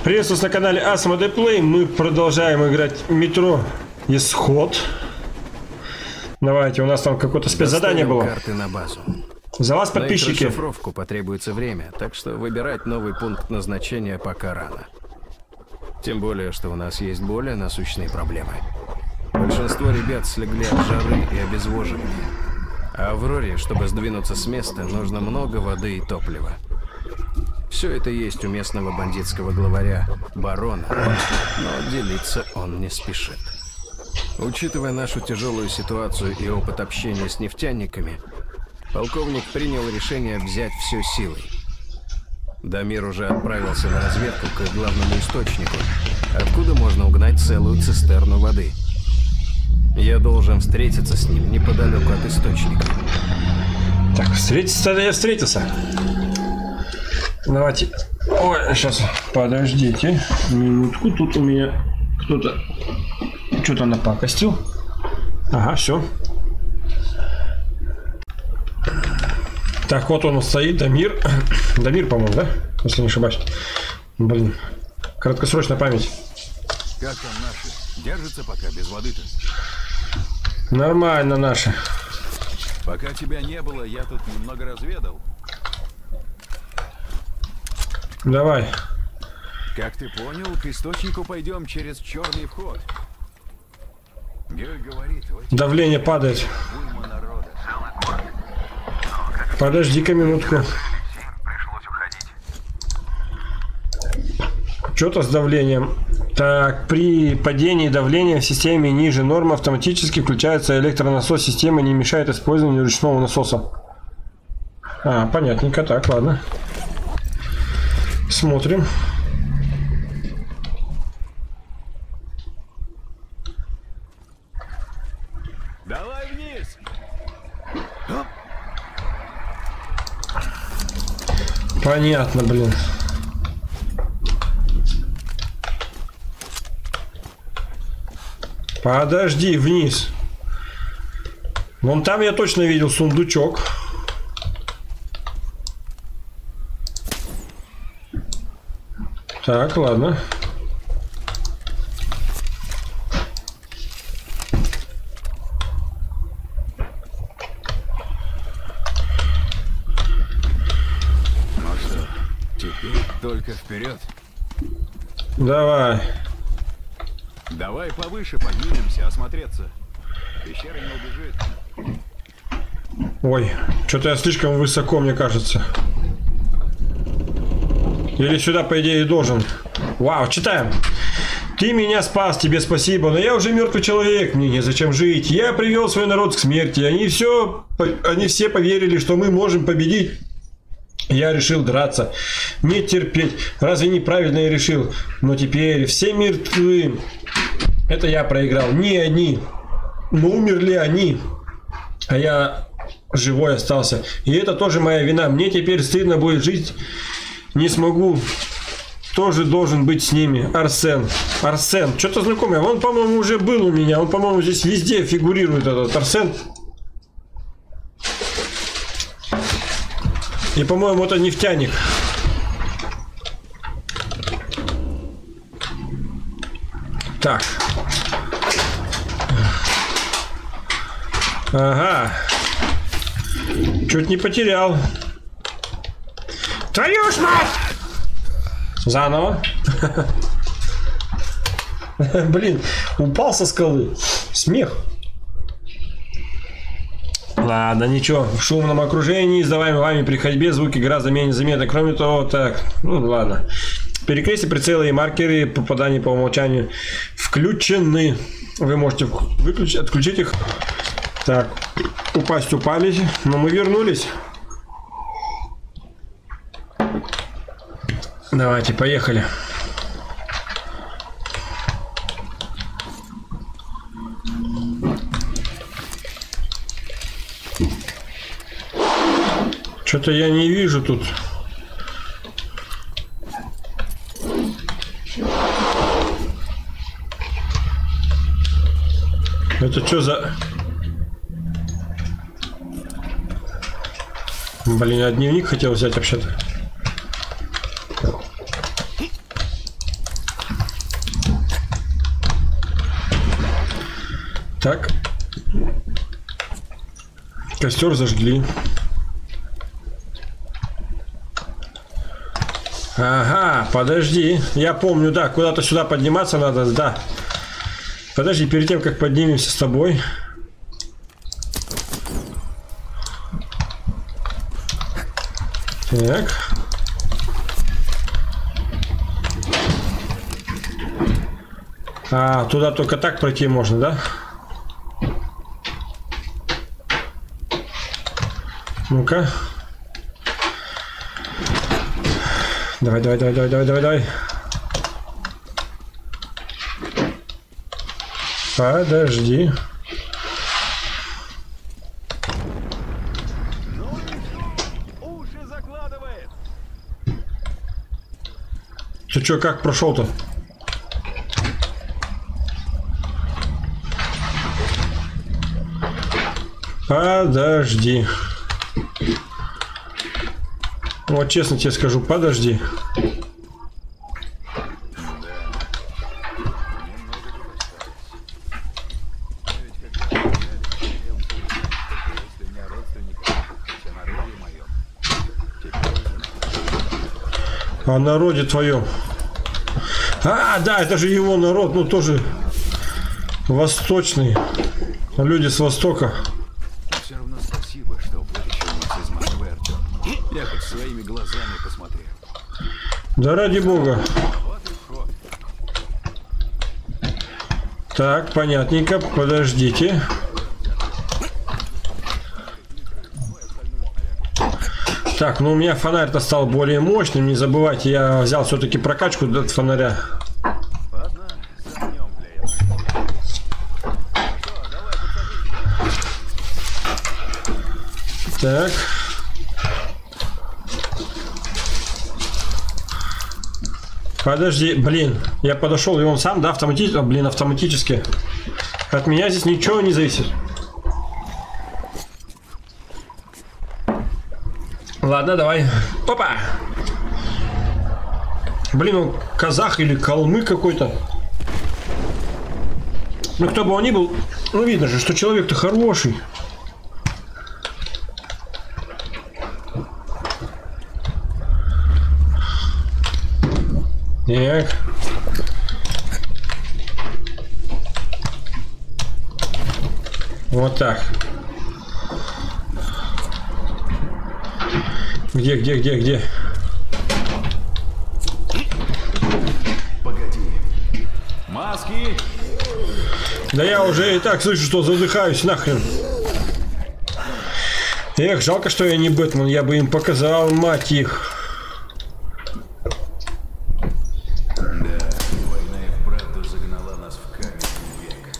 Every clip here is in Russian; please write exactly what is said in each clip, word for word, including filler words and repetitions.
Приветствую вас на канале Asmodee Play. Мы продолжаем играть в Метро Исход. Давайте, у нас там какое-то спецзадание было. Карты на базу. За вас, подписчики. На расшифровку потребуется время, так что выбирать новый пункт назначения пока рано. Тем более, что у нас есть более насущные проблемы. Большинство ребят слегли от жары и обезвоживания. А Авроре, чтобы сдвинуться с места, нужно много воды и топлива. Все это есть у местного бандитского главаря, барона, но делиться он не спешит. Учитывая нашу тяжелую ситуацию и опыт общения с нефтяниками, полковник принял решение взять все силой. Дамир уже отправился на разведку к их главному источнику, откуда можно угнать целую цистерну воды. Я должен встретиться с ним неподалеку от источника. Так, встретиться я встретился. Давайте. Ой, сейчас, подождите минутку. Тут у меня кто-то что-то напакостил. Ага, все. Так, вот он стоит, Дамир. Дамир, по-моему, да? Если не ошибаюсь. Блин, краткосрочная память. Как там наши? Держится пока без воды-то? Нормально наши. Пока тебя не было, я тут немного разведал. Давай. Как ты понял, к источнику пойдем через черный вход. Герой говорит, давление падает. Подожди-ка минутку. Что-то с давлением. Так, при падении давления в системе ниже нормы автоматически включается электронасос. Система не мешает использованию ручного насоса. А, понятненько. Так, ладно. Смотрим. Давай вниз. Понятно, блин. Подожди, вниз. Вон там я точно видел сундучок. Так, ладно. Ну что, теперь только вперед. Давай. Давай повыше поднимемся, осмотреться. Пещера не убежит. Ой, что-то я слишком высоко, мне кажется. Или сюда, по идее, должен. Вау, читаем. Ты меня спас, тебе спасибо, но я уже мертвый человек, мне незачем жить. Я привел свой народ к смерти, они все, они все поверили, что мы можем победить. Я решил драться, не терпеть. Разве неправильно я решил? Но теперь все мертвы. Это я проиграл, не они. Но умерли они, а я живой остался. И это тоже моя вина. Мне теперь стыдно будет жить. Не смогу. Тоже должен быть с ними. Арсен. Арсен. Что-то знакомое. Он, по-моему, уже был у меня. Он, по-моему, здесь везде фигурирует этот Арсен. И, по-моему, это нефтяник. Так. Ага. Чуть не потерял. Твою ж мать! Заново. Блин, упал со скалы. Смех. Ладно, ничего. В шумном окружении, издаваемой вами при ходьбе, звуки гораздо менее заметны. Кроме того, так, ну ладно. Перекрестие, прицелы и маркеры попадания по умолчанию включены. Вы можете выключить, отключить их. Так, упасть упали, но мы вернулись. Давайте, поехали. Что-то я не вижу тут. Это что за... Блин, я дневник хотел взять вообще-то. Так. Костер зажгли. Ага, подожди. Я помню, да, куда-то сюда подниматься надо, да. Подожди, перед тем, как поднимемся с тобой. Так. А, туда только так пройти можно, да? Ну-ка. Давай, давай, давай, давай, давай, давай, давай. Подожди. Уши закладывает. Ты чё, как прошел-то? Подожди. Вот честно тебе скажу, подожди. О народе твоем. А, да, это же его народ, ну тоже восточный. Люди с востока. Все равно спасибо, что вытащил нас из Москвы, Артем. Я хоть своими глазами посмотрел. Да ради бога. Вот и вход. Так, понятненько, подождите. Так, ну у меня фонарь-то стал более мощным, не забывайте, я взял все-таки прокачку от фонаря. Ладно, загнем для этого. Что, давай подсадись. Так. Подожди, блин, я подошел, и он сам, да, автоматически, блин, автоматически. От меня здесь ничего не зависит. Ладно, давай. Опа! Блин, он казах или калмык какой-то. Ну, кто бы он ни был, ну, видно же, что человек-то хороший. Так. Вот так. Где, где, где, где? Погоди. Маски! Да я уже и так слышу, что задыхаюсь нахрен. Эх, жалко, что я не Бэтмен, я бы им показал, мать их. Да, война и вправду загнала нас в каменный век.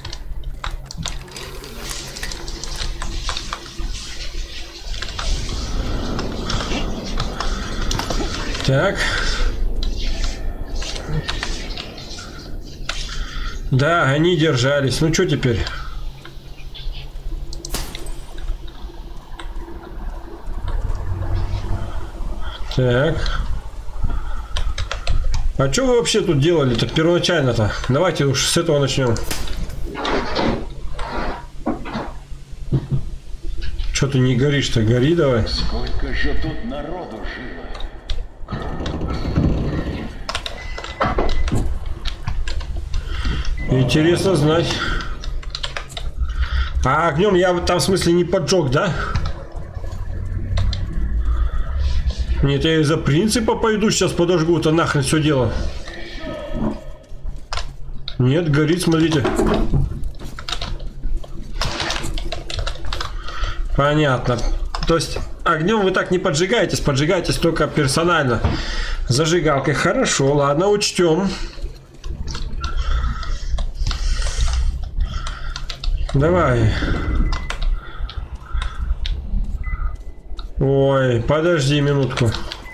Так. Да, они держались. Ну что теперь? Так. А что вы вообще тут делали-то первоначально-то? Давайте уж с этого начнем. Что ты не горишь-то? Гори давай. Сколько же тут народу жило? Интересно знать. А огнем я там в смысле не поджег, да? Нет, я из-за принципа пойду сейчас подожгу, это нахрен все дело. Нет, горит, смотрите. Понятно. То есть огнем вы так не поджигаетесь, поджигаетесь только персонально. Зажигалкой. Хорошо, ладно, учтем. Давай. Ой, подожди минутку.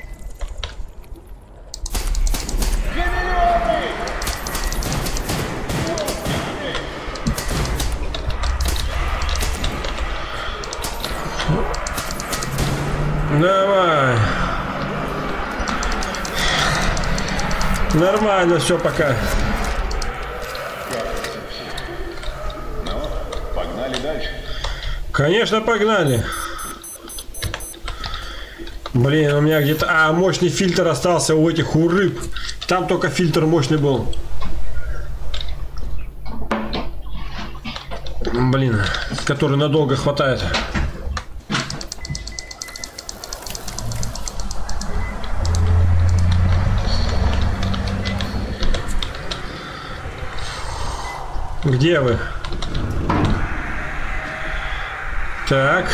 Давай. Нормально все пока. Погнали дальше. Конечно, погнали. Блин, у меня где-то... А, мощный фильтр остался у этих, у рыб. Там только фильтр мощный был. Блин, который надолго хватает. Где вы? Так.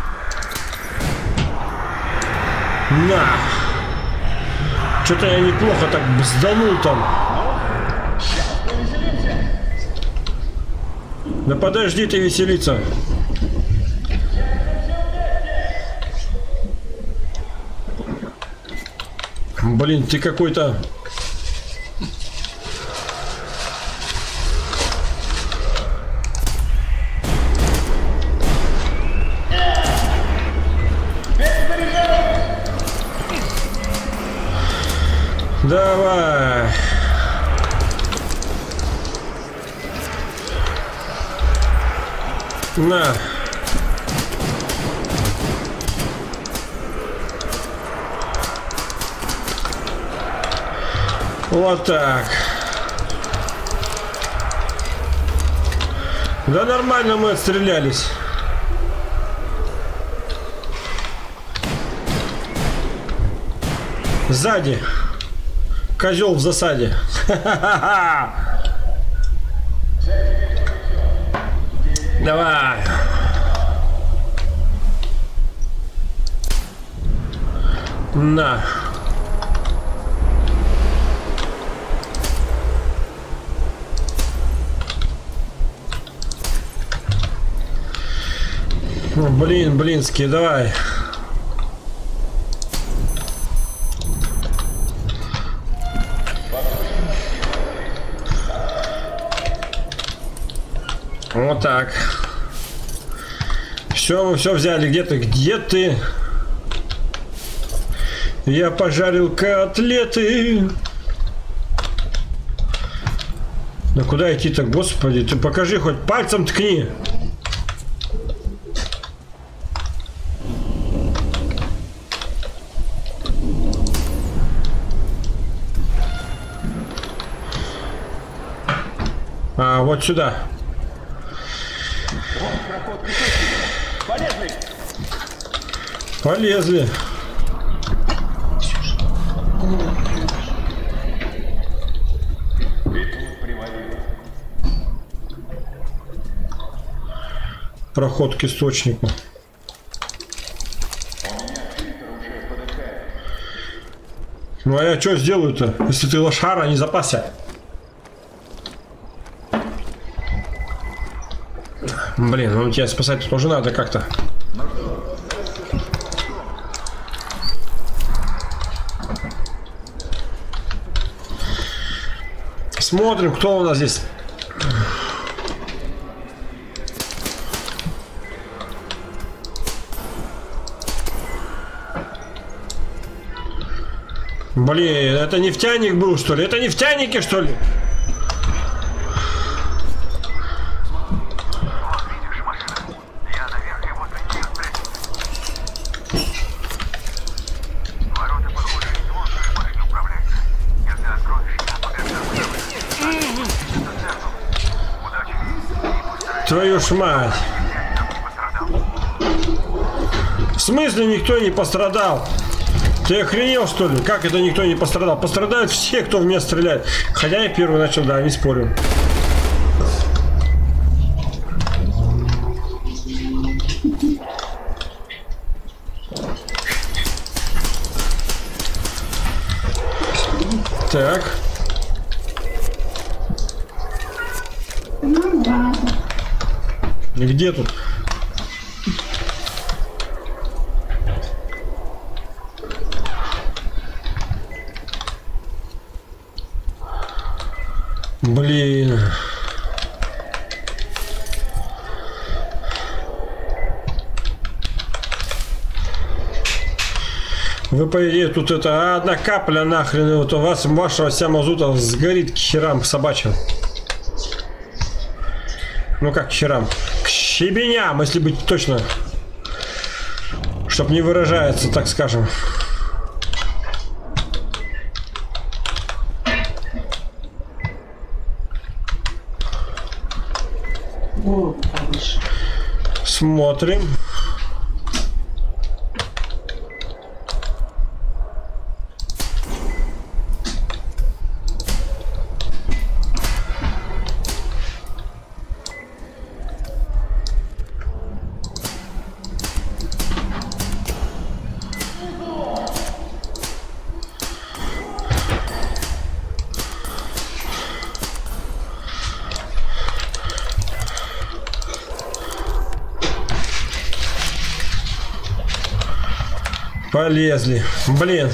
На. Что-то я неплохо так бзданул там. Да подожди ты веселиться. Блин, ты какой-то... Давай. На. Вот так. Да нормально мы отстрелялись. Сзади. Козел в засаде. Давай. На. Блин, блинский, давай. Вот так. Все, мы все взяли. Где ты? Где ты? Я пожарил котлеты. Да куда идти-то, господи? Ты покажи, хоть пальцем ткни. А, вот сюда. Полезли! Полезли. Проход к источнику. Ну а я что сделаю-то, если ты лошара, а не запасся? Блин, ну тебя спасать тоже надо как-то. Смотрим, кто у нас здесь. Блин, это нефтяник был, что ли? Это нефтяники, что ли? Твою ж мать. В смысле никто не пострадал? Ты охренел, что ли? Как это никто не пострадал? Пострадают все, кто в меня стреляет. Хотя я первый начал, да, не спорю. Так. Где тут? Блин. Вы по идее тут это одна капля нахрен, и вот у вас вашего вся мазута сгорит к херам собачьим. Ну как к херам? К щебеням, если быть точно. Чтоб не выражается, так скажем. Смотрим. Полезли. Блин.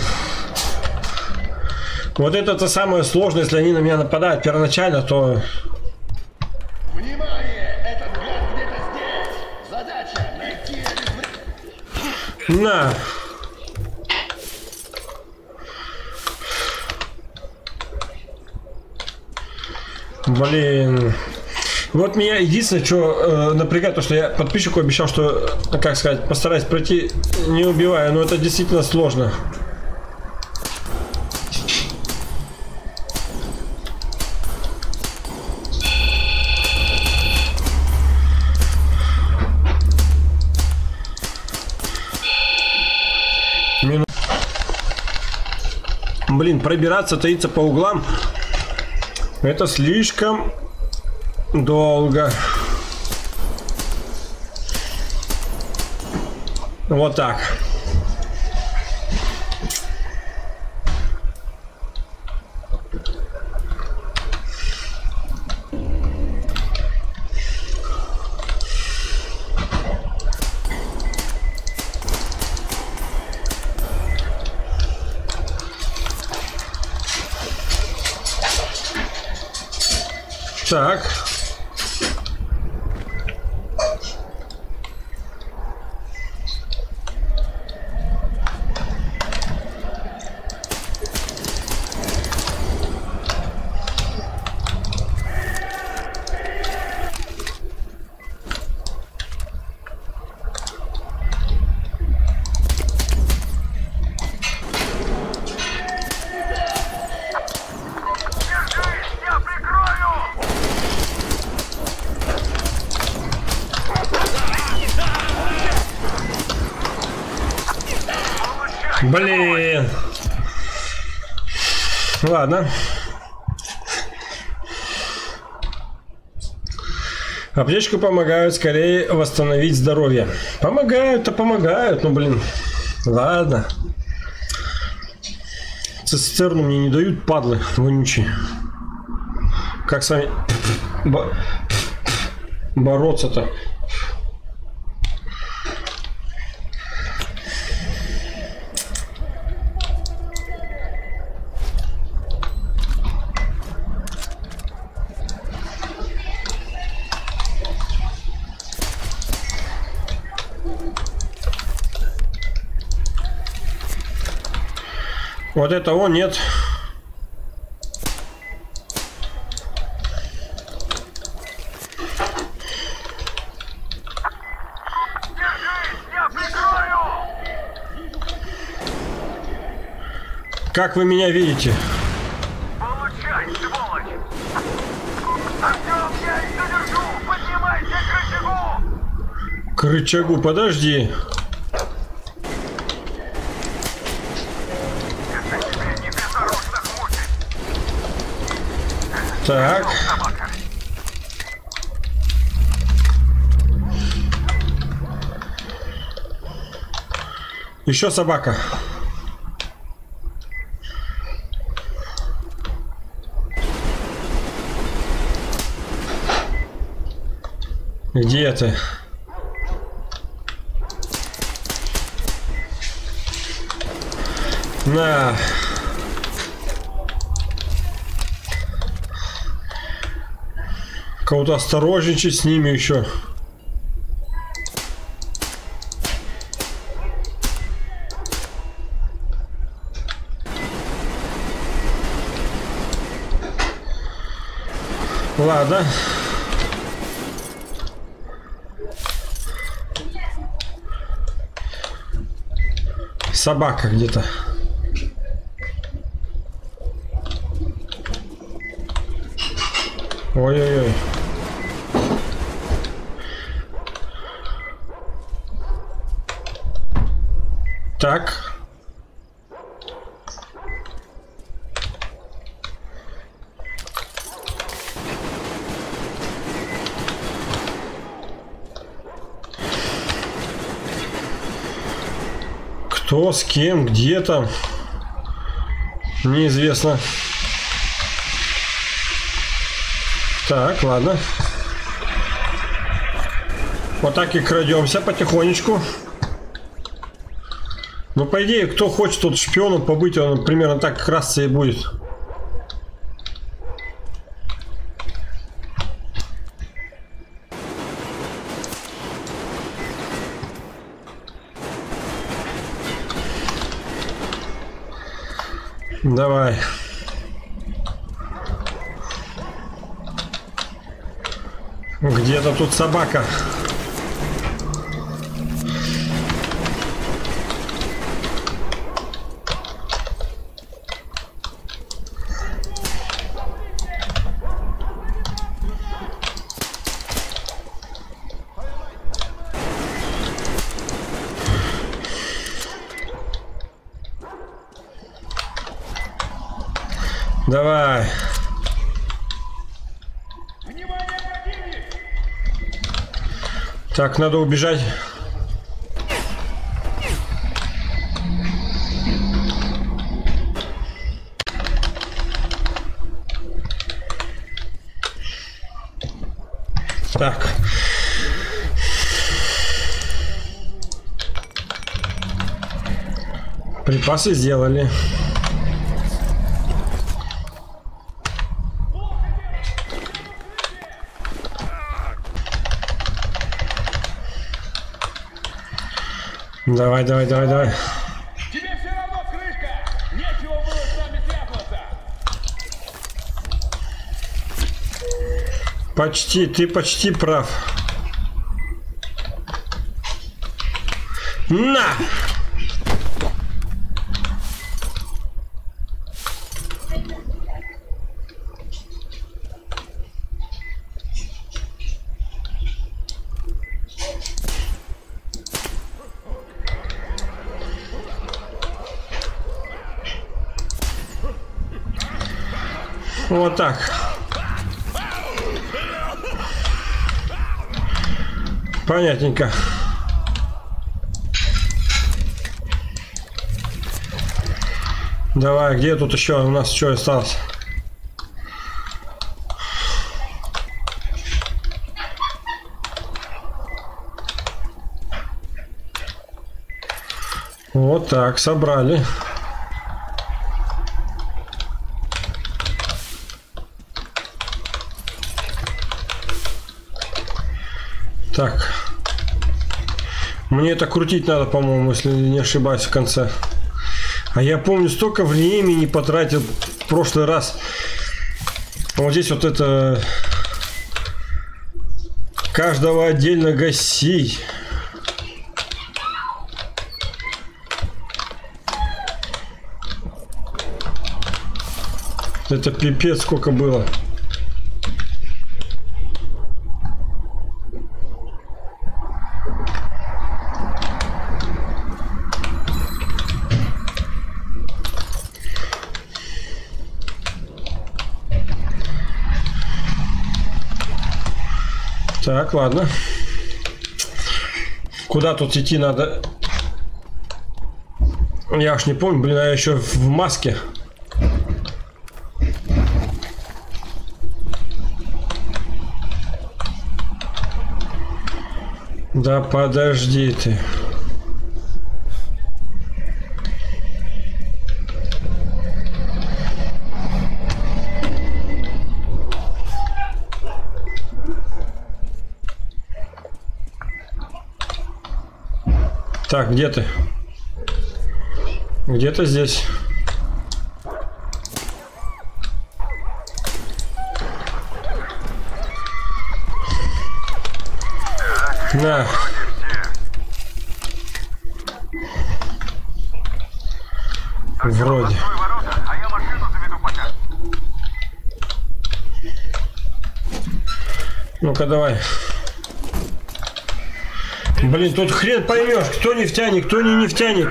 Вот это-то самое сложное, если они на меня нападают первоначально, то... Внимание! Этот гад где-то здесь! Задача — найти обезвредить. На. Блин. Вот меня единственное, что э, напрягает, то, что я подписчику обещал, что, как сказать, постараюсь пройти не убивая, но это действительно сложно. Мину... Блин, пробираться, таиться по углам, это слишком... долго. Вот так. Так. Блин. Ладно. Аптечку помогают скорее восстановить здоровье. Помогают-то помогают, ну блин. Ладно. Цистерну мне не дают, падлы вонючие. Как с вами бо... бороться-то? Вот этого нет. Как вы меня видите? Получай, сволочь! Артем, я их задержу! Поднимайся к рычагу! К рычагу, подожди. Так. Еще собака. Где ты? На. Кого-то осторожничать с ними еще. Ладно. собака где-то. Ой-ой-ой. Так. Кто с кем, где там, неизвестно. Так, ладно. Вот так и крадемся потихонечку. Ну, по идее, кто хочет тут шпионом побыть, он примерно так красться и будет. Давай. Где-то тут собака. Давай. Так, надо убежать. Так. Припасы сделали. Давай, давай, давай, давай. Тебе все равно крышка! Нечего было с нами связываться! Почти, ты почти прав. На! Вот так. Понятненько. Давай, где тут еще у нас что осталось? Вот так, собрали. Так. Мне это крутить надо, по-моему, если не ошибаюсь, в конце. А я помню, столько времени потратил в прошлый раз. Вот здесь вот это... Каждого отдельно гасить. Это пипец сколько было. Так, ладно. Куда тут идти надо? Я уж не помню, блин, я еще в маске. Да подожди ты. Так, где ты? Где-то здесь. На. Вроде. А я машину заведу пока. Ну-ка, давай. Блин, тут хрен поймешь, кто нефтяник, кто не нефтяник.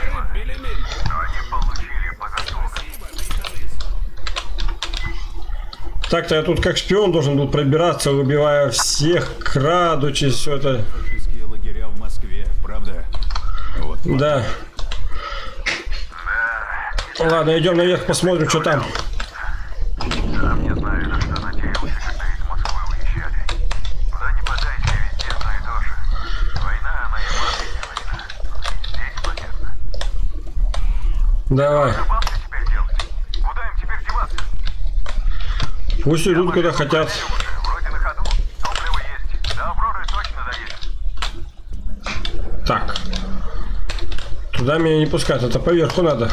Так-то я тут как шпион должен был пробираться, убивая всех, крадучись, все это. Фашистские лагеря в Москве, правда? Вот. Да. Ладно, идем наверх, посмотрим, что там. Сам не знаю, на что надеялся, когда из Москвы уезжали. Куда не подайся, везде одно и то же. Война, она и последняя война. Здесь понятно. Давай. Что вам теперь делать? Куда им теперь деваться? Пусть идут куда хотят. Вроде на ходу. Топливо есть. До Авроры точно доедем. Так. Туда меня не пускать, это поверху надо.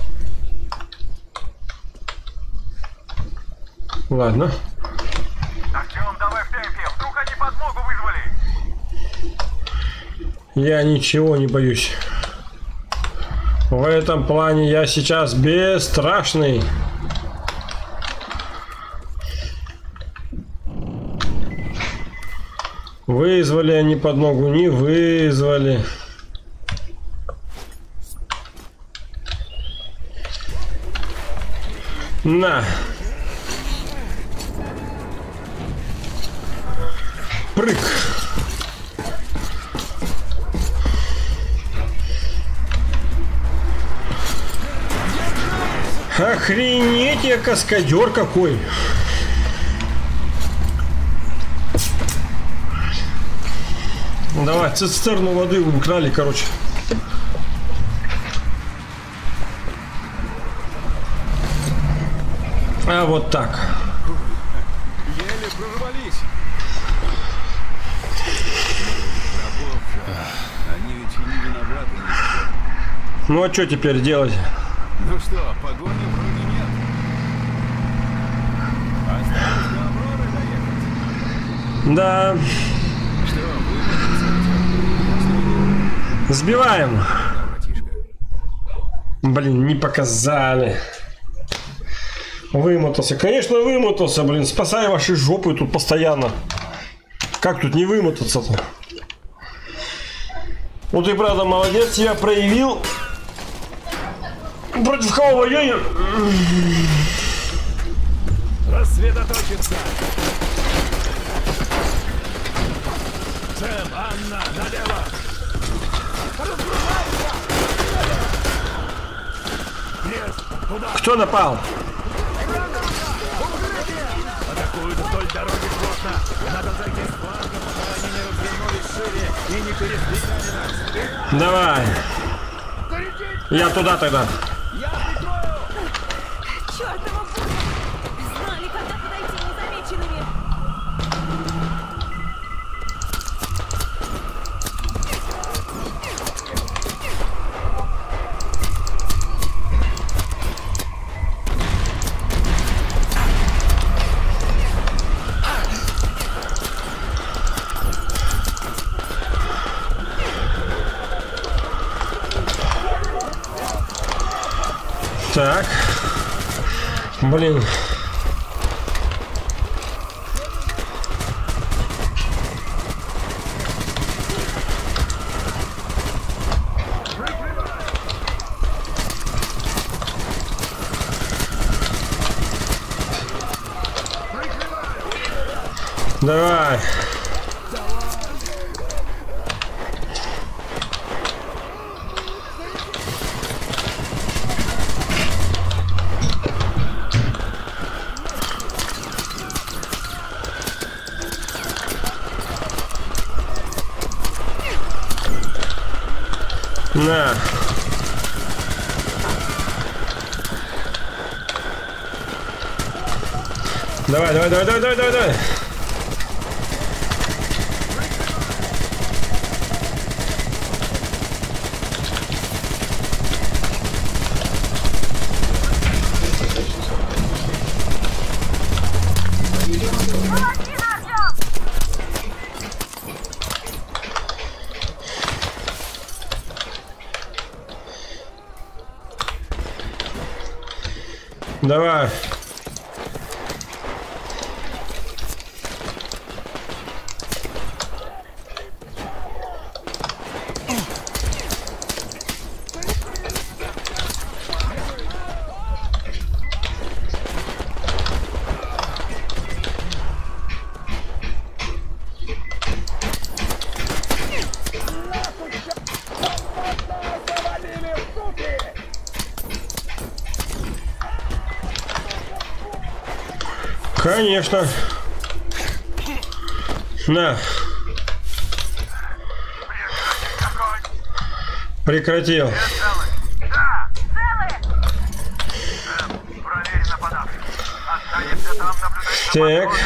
Ладно. Артем, давай в темпе. Вдруг они подмогу вызвали. Я ничего не боюсь. В этом плане я сейчас бесстрашный. Вызвали они подмогу, не вызвали. На. Прыг. Охренеть, я каскадер какой. Давай, цистерну воды украли, короче. А вот так. Еле прорвались. Рабов, они ведь и не виноваты ни в чем. Ну а что теперь делать? Ну что, погони вроде нет. Осталось до Авроры доехать. Да. Что, вы Сбиваем. братишка? Блин, не показали. Вымотался. Конечно, вымотался, блин. Спасай ваши жопы тут постоянно. Как тут не вымотаться-то? Ну ты, правда, молодец, я проявил. Против кого воюю? Рассредоточиться! Сэм, Анна, налево! Кто напал? Атакуют вдоль дороги плотно! Надо зайти с фланга, пока они не развернулись шире и не перестреляли нас! Давай. Я туда тогда. Чёртова пуля! Знали, когда подойти незамеченными! Так. Блин. Давай. На. Давай, давай, давай, давай, давай, давай, давай. Давай. Конечно. На. Прекратил. Да! Целые! Эм, проверь нападавших. Останешься там наблюдать. Так.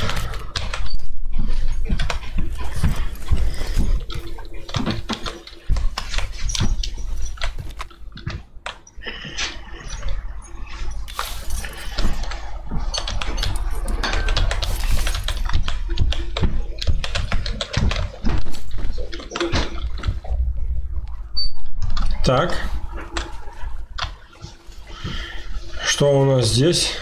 Так. Что у нас здесь?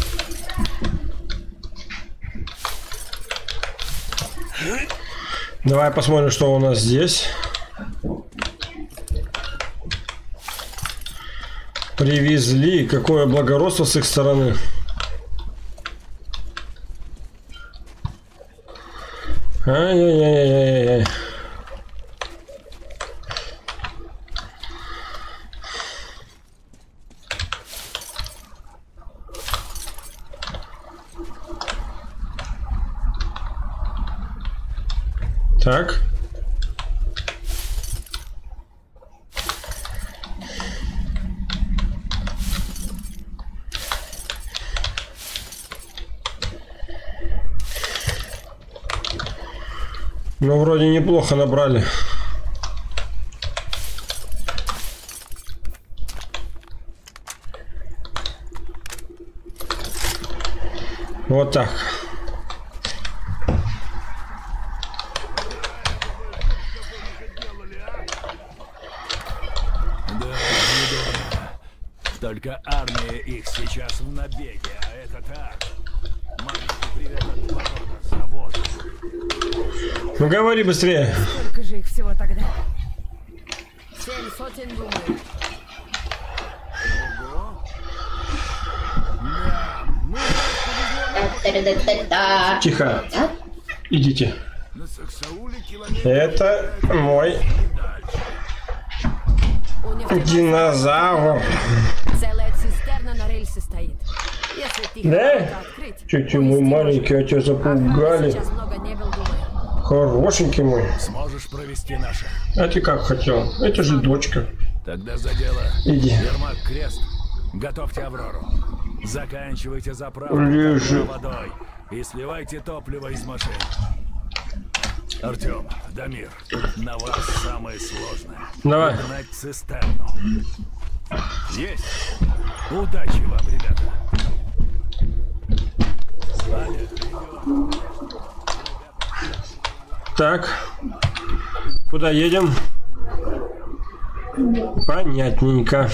Давай посмотрим, что у нас здесь. Привезли. Какое благородство с их стороны. Ай-яй-яй-яй-яй. Так. Ну, вроде неплохо набрали. Вот так. Только армия их сейчас в набеге, а это так. Маленький привет от поворота завода. Ну говори быстрее. Сколько же их всего тогда? Семь сотен, думаю. Тихо. Идите. На Саксауле километр Это мой У нефтебазы динозавр. целая цистерна на рельсе стоит. Если ты Да? их открыть, Чуть мой маленький, а тебя запугали. сейчас много не был, думаю. Хорошенький мой. сможешь провести наших. А ты как хотел? Это же дочка. Тогда за дело. Иди. Ермак, Крест, готовьте Аврору. Заканчивайте заправку Лежи. водой и сливайте топливо из машин. Артем, Дамир, на вас самое сложное. Давай. Угнать цистерну. Есть. Удачи вам, ребята. Ваня, идем. Так. Куда едем? Понятненько.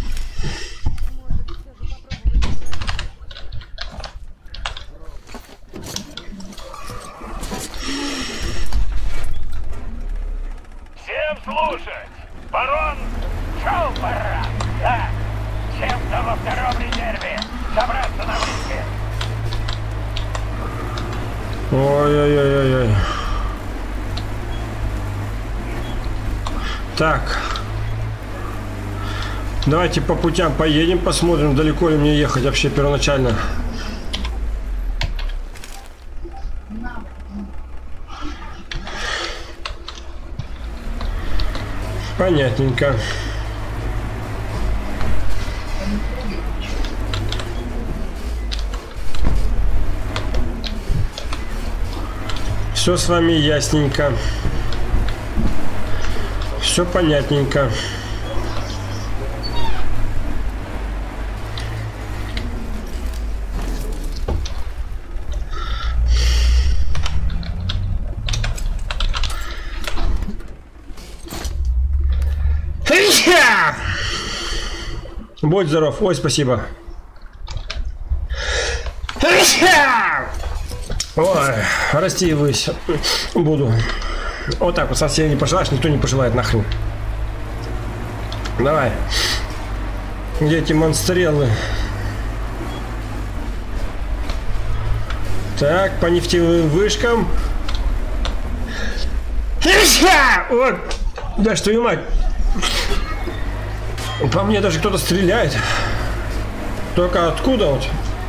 Всем слушать! Барон Шалпара! Да! Всем, кто во втором резерве, собраться на выезде! Ой-ой-ой-ой-ой. Так. Давайте по путям поедем, посмотрим, далеко ли мне ехать вообще первоначально. Понятненько. Все с вами ясненько. Все понятненько. Будь здоров. Ой, спасибо. Ой, расти ввысь буду. Вот так вот, совсем не пожелаешь, никто не пожелает нахрен. Давай. Где эти монстрелы? Так, по нефтевым вышкам. Вот. Да что твою мать. По мне даже кто-то стреляет. Только откуда вот?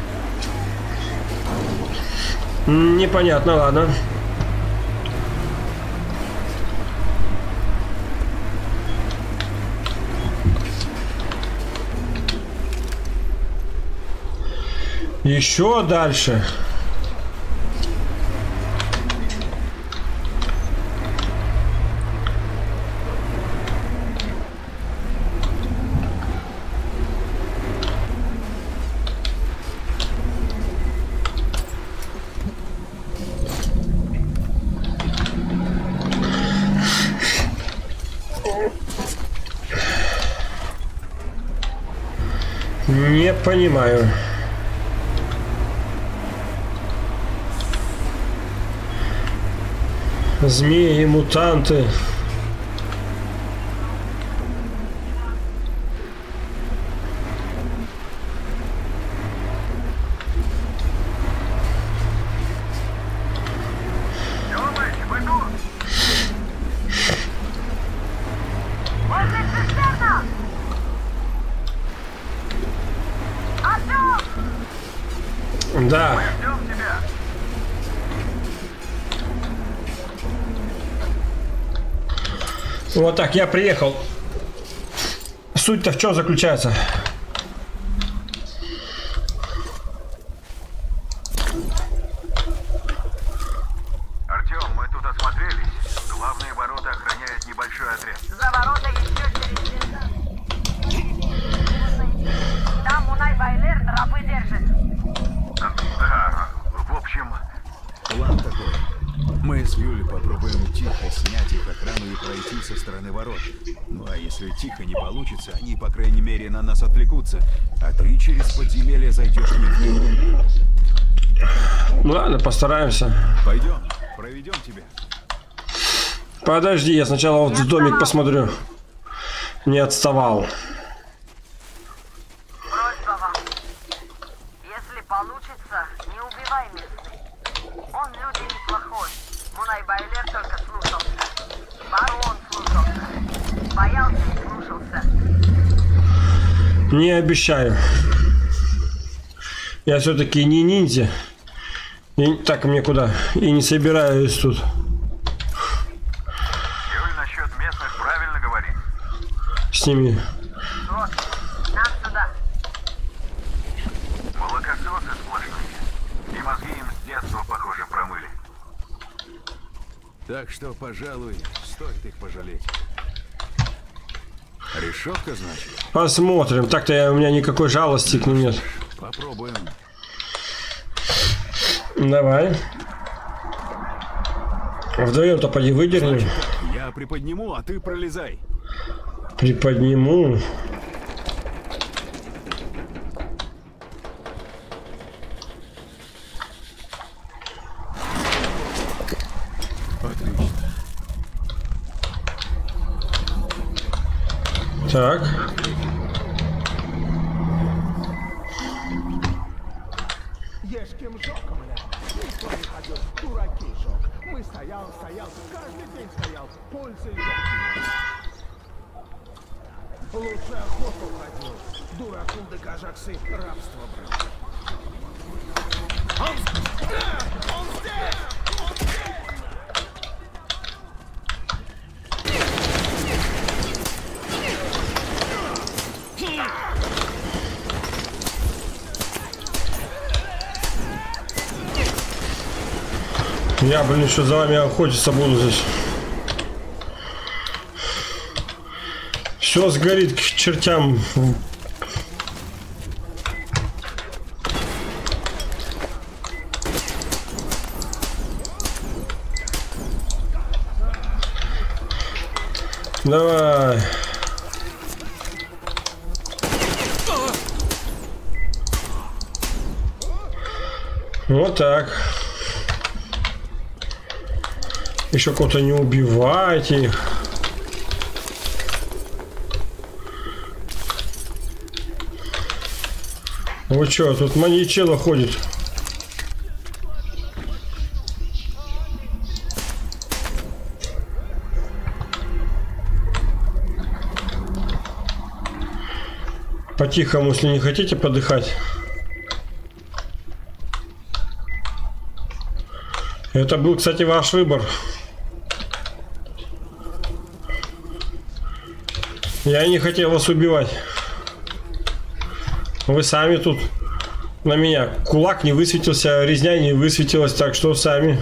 Непонятно, ладно. Еще дальше. Не понимаю. Змеи, мутанты. Да. Вот так, я приехал. Суть-то в чем заключается? Артем, мы тут осмотрелись. Главные ворота охраняет небольшой отряд. За ворота еще через день. Там Мунай Байлер рабы держит. Да, в общем... План такой. Мы с Юлей попробуем тихо снять их охрану и пройти со стороны ворот. Ну а если тихо не получится, они, по крайней мере, на нас отвлекутся. А ты через подземелье зайдешь к ним. Ладно, постараемся. Пойдем, проведем тебя. Подожди, я сначала вот в домик посмотрю. Не отставал. Просьба вам. Если получится, не убивай местных. Он люди неплохой. Мунай Байлер только слушался. Барон слушался. Боялся и слушался. Не обещаю. Я все-таки не ниндзя. И так мне куда? И не собираюсь тут. Юль насчет местных правильно говорит. С ними. Вот, нам сюда. Молокососы сплошные. И мозги им с детства, похоже, промыли. Так что, пожалуй, стоит их пожалеть. Решетка, значит? Посмотрим. Так-то я, у меня никакой жалости к ним нет. Попробуем. Давай. Вдвоем-то поди выдернем. Я приподниму, а ты пролезай. Приподниму. Отлично. Так. Ешким жоком, бля. Никто не ходил, дураки жок. Мы стоял, стоял, каждый день стоял. Пользы жок. Лучше охоту ходил. Дураку да кажаксы рабство брал. Он здесь! Он здесь! Он здесь! Я, блин, еще за вами охотиться буду здесь. Все сгорит к чертям. Давай. Вот так. Еще кого-то не убивайте их. Вы чё, тут маньячело ходит. По-тихому, если не хотите подыхать. Это был, кстати, ваш выбор. Я не хотел вас убивать. Вы сами тут на меня. Кулак не высветился, резня не высветилась, так что сами.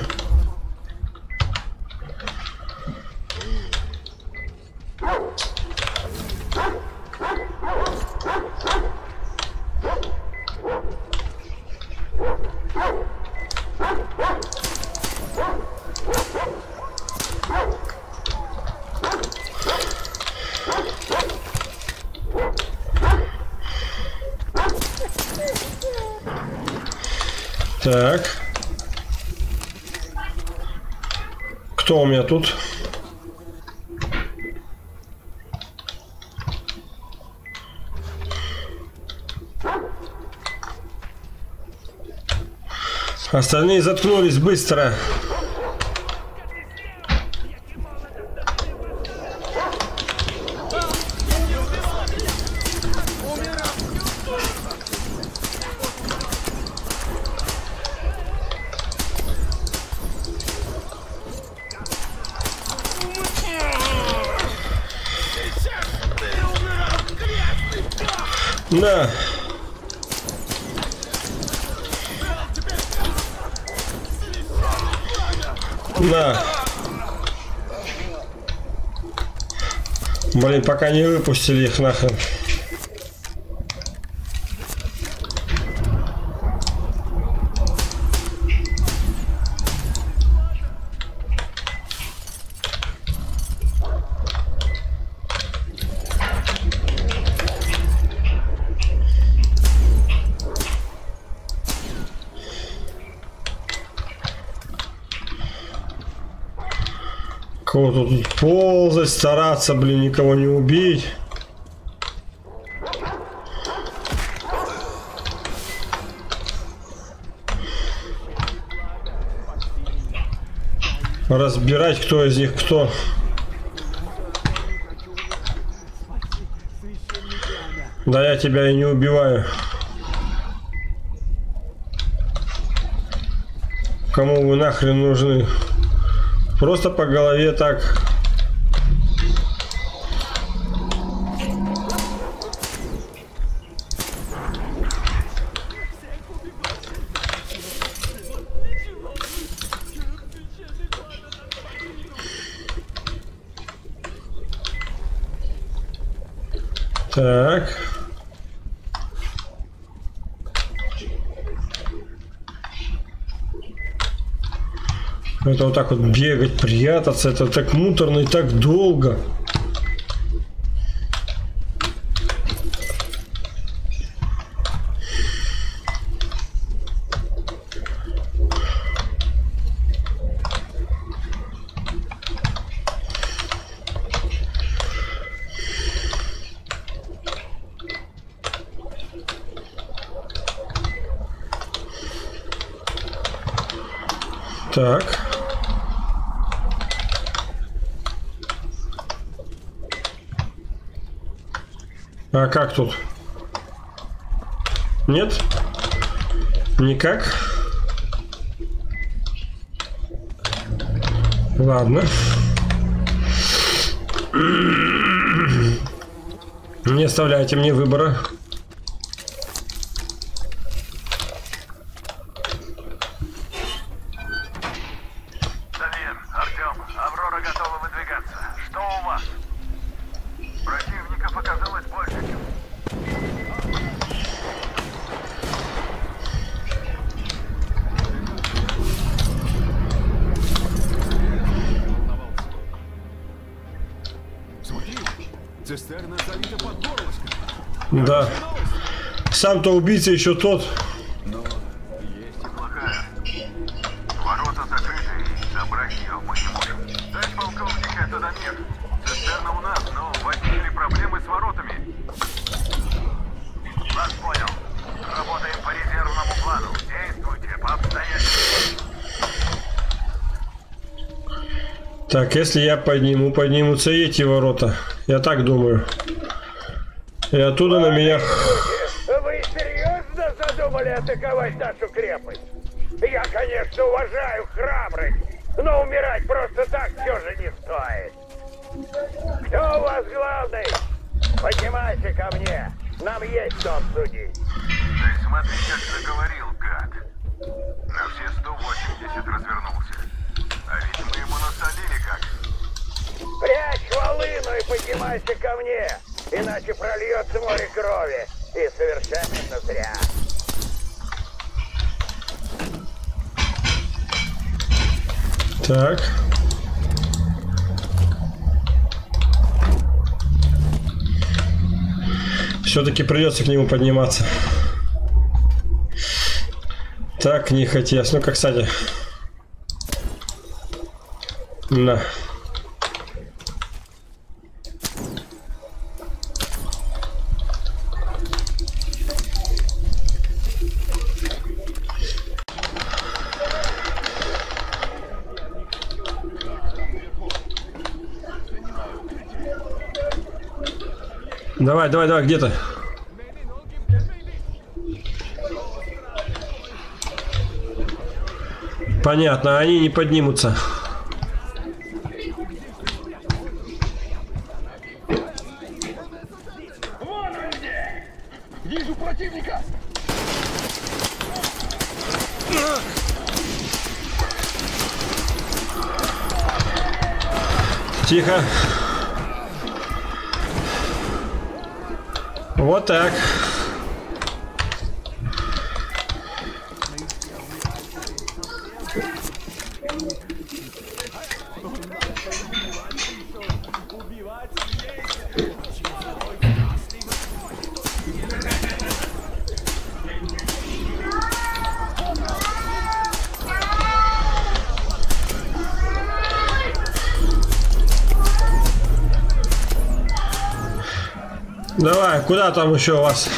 Так. Кто у меня тут? Остальные заткнулись быстро. Да. Да. Блин, пока не выпустили их нахрен. Кого-то тут ползать, стараться, блин, никого не убить. Разбирать, кто из них кто. Да я тебя и не убиваю. Кому вы нахрен нужны? Просто по голове так. Так. Это вот так вот бегать, прятаться, это так муторно и так долго. Так. А как тут? Нет? Никак? Ладно. Не оставляйте мне выбора. Цистерна залита под горлышко. Да. Сам-то убийца еще тот. Но есть и плохая нет. Цистерна у нас, но возникли проблемы с воротами. Вас понял. Работаем по резервному плану. Действуйте по обстоятельствам. Так, если я подниму, поднимутся эти ворота. Я так думаю. И оттуда на меня... Вы серьезно задумали атаковать нашу крепость? Я, конечно, уважаю храбрость, но умирать просто так все же не стоит. Кто у вас главный? Поднимайся ко мне. Нам есть что обсудить. Ты смотри, как заговорил, гад. На все сто восемьдесят развернулся. А ведь мы ему насолили как. Прячь волыну и поднимайся ко мне, иначе прольется море крови. И совершенно зря. Так. Все-таки придется к нему подниматься. Так, не хотелось. Ну-ка, кстати. На. Давай, давай, давай, где-то. Понятно, они не поднимутся. Вон он где! Вижу противника! Тихо. Вот так. Давай, куда там еще у вас?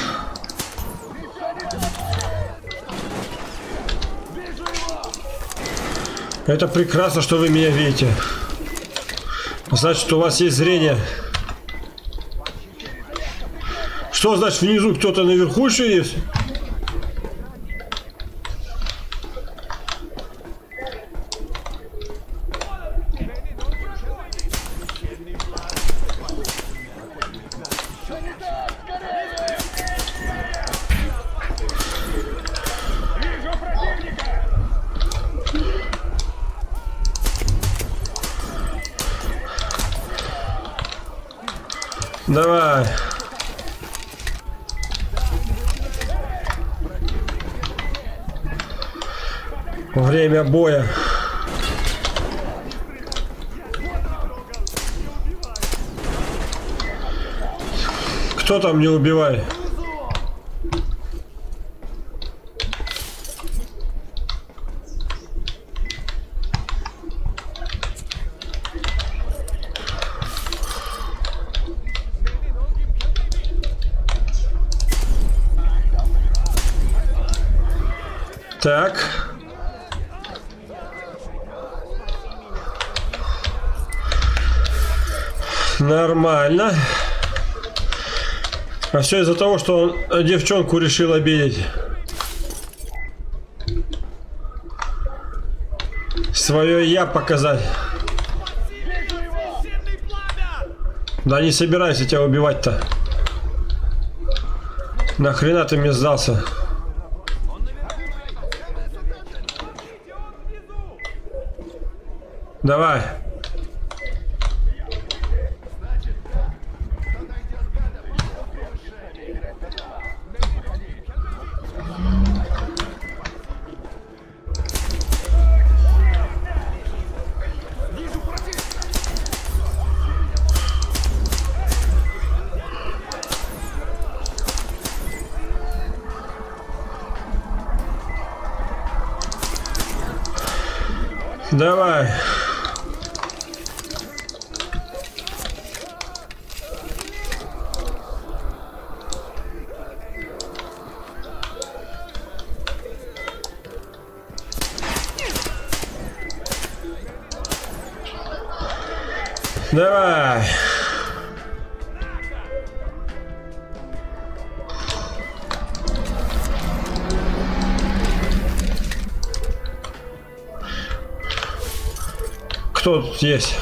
Это прекрасно, что вы меня видите. Значит, у вас есть зрение. Что значит внизу кто-то наверху еще есть? Давай. Время боя. Кто там не убивай? Так. Нормально. А все из-за того, что он девчонку решил обидеть. Свое я показать. Да не собирайся тебя убивать-то. Нахрена ты мне сдался? Давай. Давай. Давай. Кто тут есть?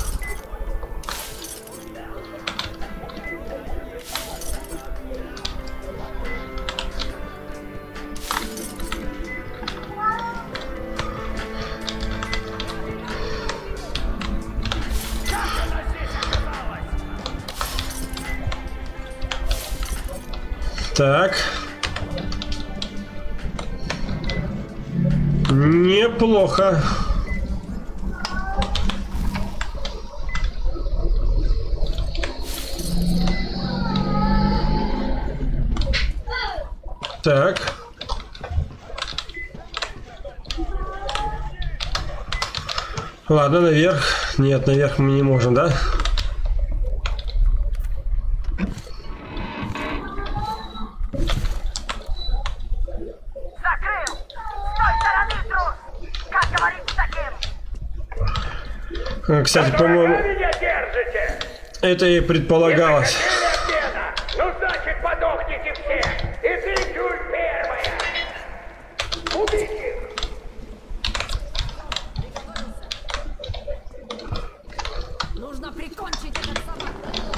Так. Неплохо. Так. Ладно, наверх. Нет, наверх мы не можем, да? Закрыл! С той стороны, трус! Как говорить с таким? Кстати, по-моему, Меня держите! это и предполагалось. Обмена! Ну, значит, подохните все! И ты, Джуль, первая! Убить их! Нужно прикончить этот собак.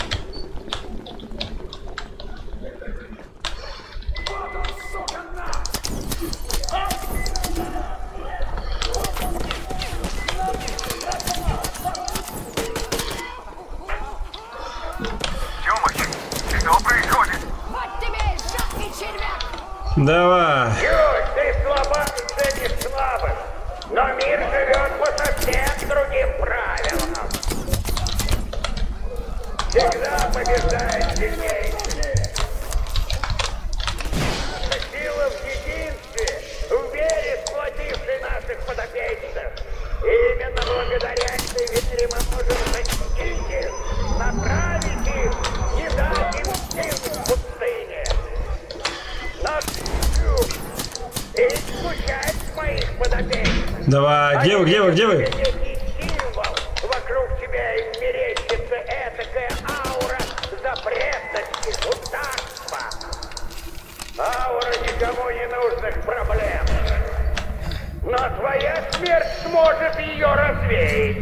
Тёмыч, что происходит? Вот тебе и жалкий червяк! Давай. Юль, ты слаба и ценишь слабых, но мир живет по совсем другим правилам. Всегда побеждает сильнейший. Сила в единстве, в вере, сплотившей наших подопечных. Именно благодаря этой вере мы можем защитить их, направить их, не дать им силы в пустыне. Навстречу и скучать своих подопечных. Давай. Где вы, где вы, где вы? Некий символ. Вокруг тебя им мерещится этакая аура запретности, бунтарства. Аура никому не нужных проблем. Но твоя смерть сможет ее развеять.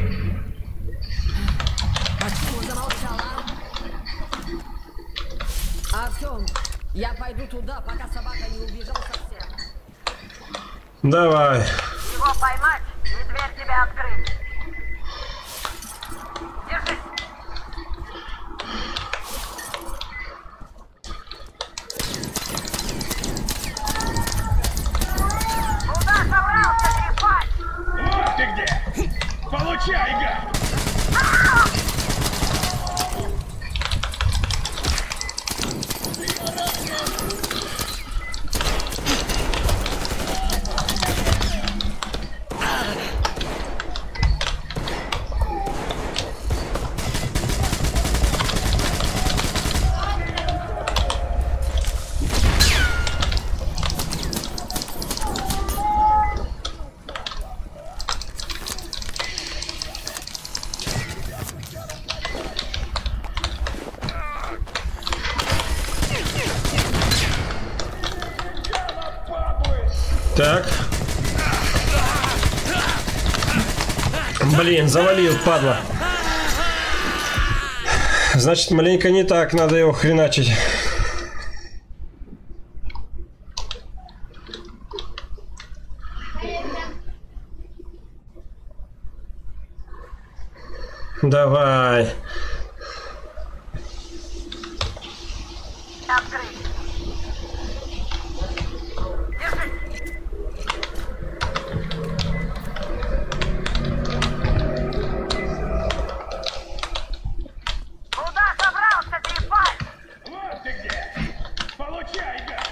Почему замолчала? Артем, я пойду туда, пока собака не убежала совсем. Давай. Его поймать и дверь тебе открыть. Держись! Куда собрался трепать? Вот ты где! Получай, гад! Так. Блин, завалил, падла. Значит, маленько не так, надо его хреначить. Давай. Открыть. Держись! Куда собрался трепать? Вот ты где! Получай, гад!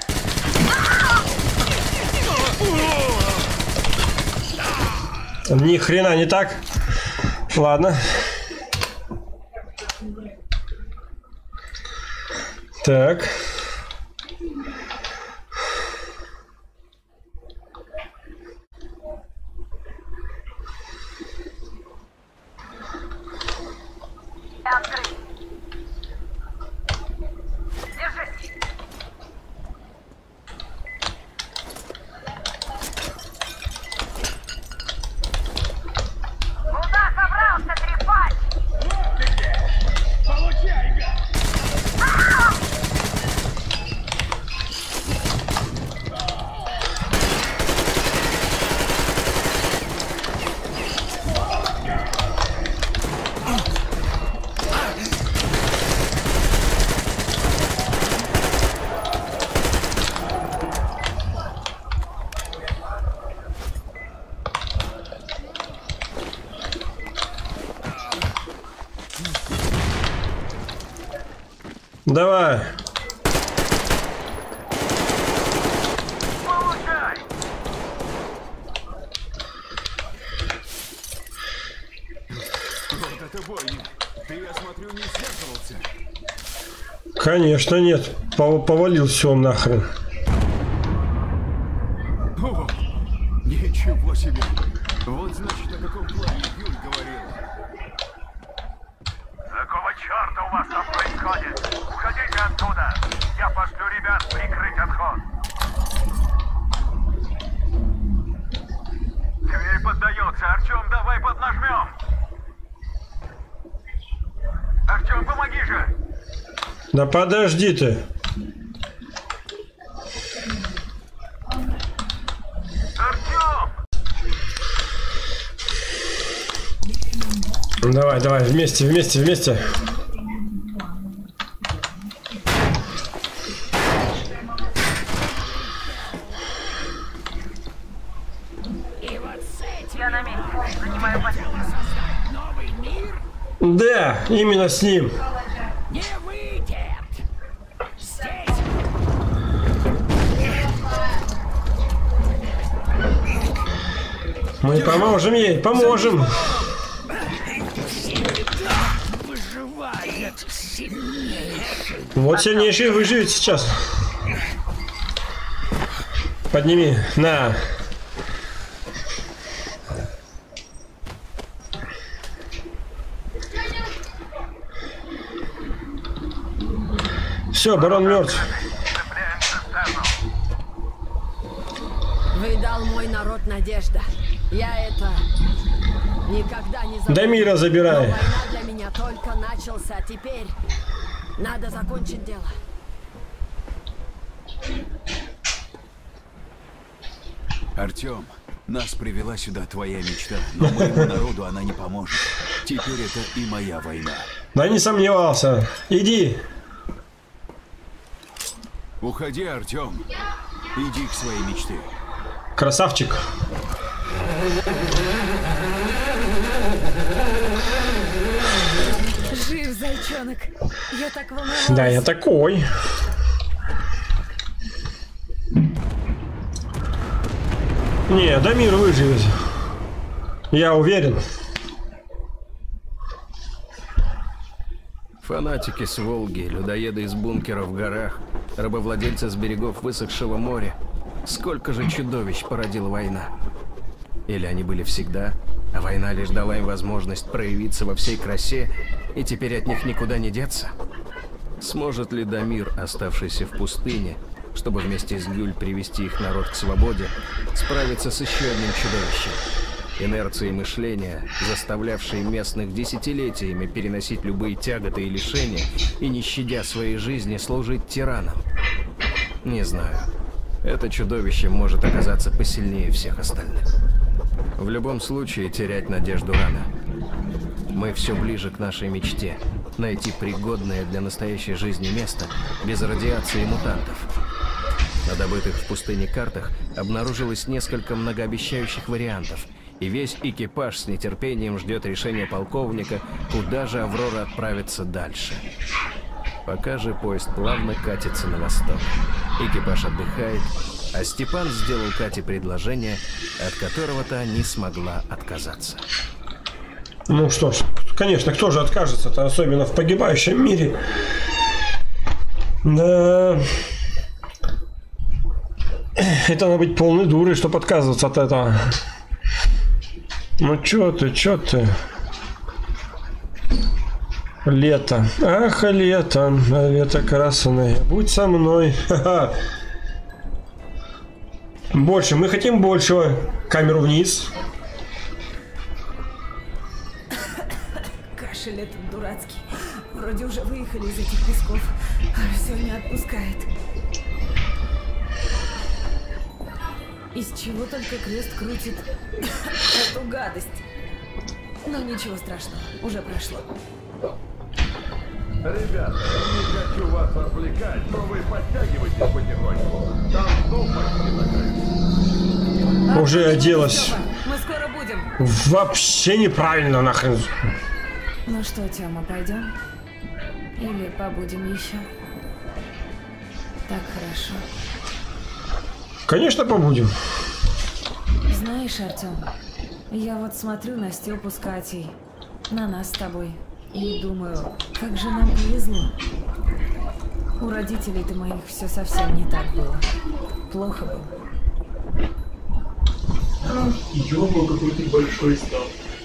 Ни хрена не так. Ладно. Так. открыть. Держись. Куда собрался трепать? Вот ты где! Получай, гад! Давай. Получай! Вот это бойня. Ты, я смотрю, не сдерживался. Конечно нет. Пов- повалил все нахрен. О, ничего себе. Вот значит, о каком плане Юль говорил. Какого черта у вас там происходит? Уходите оттуда! Я пошлю ребят прикрыть отход! Дверь поддается! Артем, давай поднажмем! Артем, помоги же! Да подожди ты. Артем! Давай, давай, вместе, вместе, вместе. Я на месте. Занимаю позицию. Да, именно с ним. Не выйдет! Здесь! Мы поможем ей, поможем. Выживает сильнейший! Вот сильнейший выживет сейчас. Подними, на. Все, барон мертв. Цепляем цистерну! Вы дал мой народ надежда. Я это никогда не забуду. Дамира забирай. Но война для меня только начался. Теперь надо закончить дело. Артем, нас привела сюда твоя мечта, но моему народу она не поможет. Теперь это и моя война. Да не сомневался. Иди. Уходи, Артем. Иди к своей мечте. Красавчик. Жив, зайчонок. Я так волновалась. Да, я такой. Не, Дамир выживет. Я уверен. Фанатики с Волги, людоеды из бункеров в горах, рабовладельцы с берегов высохшего моря. Сколько же чудовищ породила война? Или они были всегда, а война лишь дала им возможность проявиться во всей красе, и теперь от них никуда не деться? Сможет ли Дамир, оставшийся в пустыне, чтобы вместе с Гюль привести их народ к свободе, справиться с еще одним чудовищем? Инерцией мышления, заставлявшей местных десятилетиями переносить любые тяготы и лишения и, не щадя своей жизни, служить тиранам. Не знаю. Это чудовище может оказаться посильнее всех остальных. В любом случае, терять надежду рано. Мы все ближе к нашей мечте — найти пригодное для настоящей жизни место без радиации и мутантов. На добытых в пустыне картах обнаружилось несколько многообещающих вариантов, и весь экипаж с нетерпением ждет решения полковника, куда же Аврора отправится дальше. Пока же поезд плавно катится на восток. Экипаж отдыхает, а Степан сделал Кате предложение, от которого та не смогла отказаться. Ну что ж, конечно, кто же откажется-то, особенно в погибающем мире. Да. Это надо быть полной дурой, чтобы отказываться от этого. Ну чё ты, чё ты? Лето. Ах, лето. Лето красное. Будь со мной. Ха-ха. Больше. Мы хотим большего. Камеру вниз. Кашель этот дурацкий. Вроде уже выехали из этих песков, а все не отпускает. Из чего только крест крутит эту гадость. Но ничего страшного, уже прошло. Ребята, не хочу вас отвлекать, но вы подтягивайтесь потихоньку. Там снова почти закрыто. Уже оделась. Мы скоро будем. Вообще неправильно нахрен. Ну что, Тёма, пойдем? Или побудем еще? Так хорошо. Конечно, побудем. Знаешь, Артём, я вот смотрю на Стёпу с Катей, на нас с тобой, и думаю, как же нам повезло. У родителей-то моих все совсем не так было. Плохо было. Ёбал какой-то большой стал.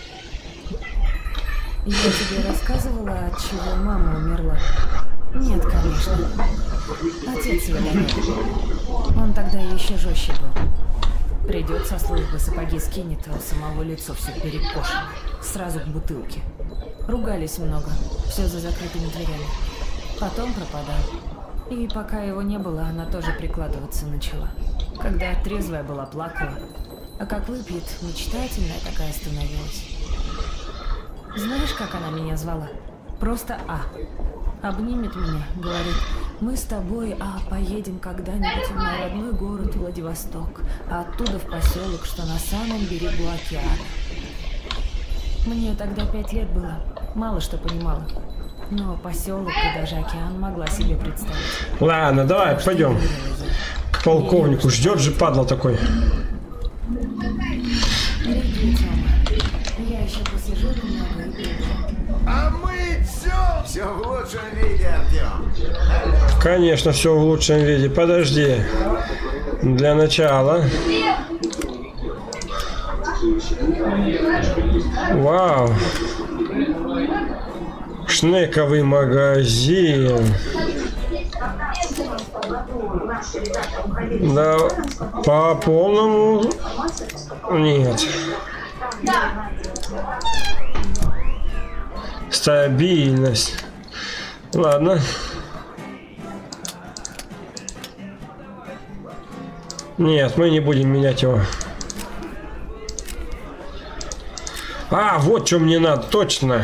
Я тебе рассказывала, от чего мама умерла? Нет, конечно. Отец ее довел. Он тогда еще жестче был. Придет со службы, сапоги скинет, а у самого лицо все перекошено. Сразу к бутылке. Ругались много, все за закрытыми дверями. Потом пропадал. И пока его не было, она тоже прикладываться начала. Когда трезвая была, плакала. А как выпьет, мечтательная такая становилась. Знаешь, как она меня звала? Просто А. Обнимет меня, говорит, мы с тобой, А, поедем когда-нибудь в мой родной город Владивосток, а оттуда в поселок, что на самом берегу океана. Мне тогда пять лет было, мало что понимала. Но поселок и даже океан могла себе представить. Ладно, давай, пойдем. К полковнику. Ждет же падла такой. Иди, Тёма. Я еще посижу немного и приду. А мы все, все в лучшем виде, Артём. Конечно, все в лучшем виде. Подожди. Для начала. Вау. Шнековый магазин. Да, по полному нет. Стабильность. Ладно. Нет, мы не будем менять его. А, вот что мне надо, точно.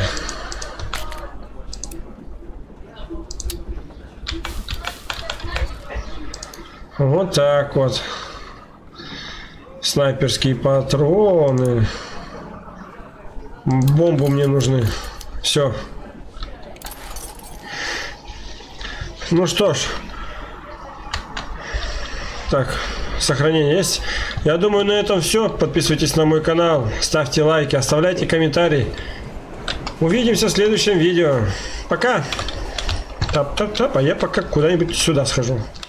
Вот так вот. Снайперские патроны. Бомбу мне нужны. Все. Ну что ж. Так, сохранение есть. Я думаю, на этом все. Подписывайтесь на мой канал. Ставьте лайки, оставляйте комментарии. Увидимся в следующем видео. Пока. Тап-тап-тап. А я пока куда-нибудь сюда схожу.